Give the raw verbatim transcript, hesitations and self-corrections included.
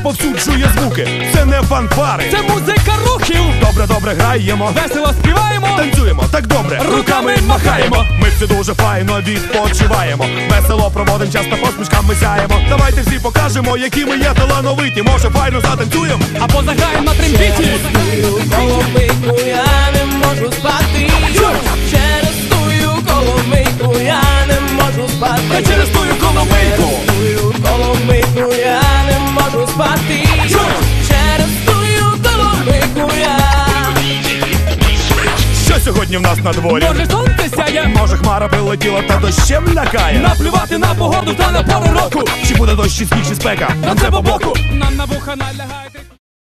розповсюджує звуки. Це не фанфари, це музика рухів. Добре, добре граємо, весело співаємо, танцюємо так добре, руками махаємо. Ми всі дуже файно відпочиваємо, весело проводим час та посмішками сяємо. Давайте всі покажемо, які ми є талановиті. Може файно затанцюємо, а позаграємо на трембіті. Коломийку я не можу спати, через тую коломийку я не можу спати, через тую коломийку, коломийку я не можу спати, через тую коломийку я. Що сьогодні в нас на дворі? Може сонце сяє, може хмара прилетіла та дощем лякає. Наплювати на погоду та на пору року. Чи буде дощ, чи сніг, чи спека? Нам це по боку. Нам на вуха налягайте.